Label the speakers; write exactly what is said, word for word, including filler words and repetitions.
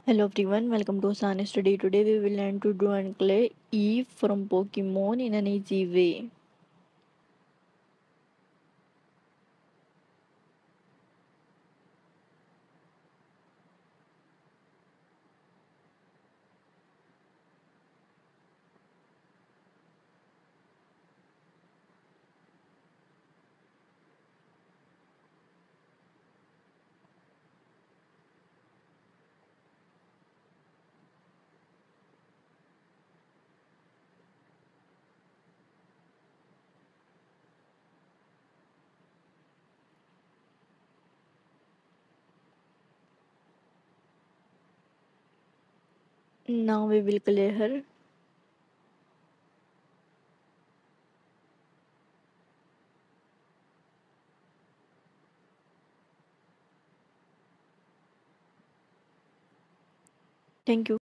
Speaker 1: Hello everyone, welcome to San Study. Today we will learn to draw and play Eve from Pokemon in an easy way. Now we will clear her. Thank you.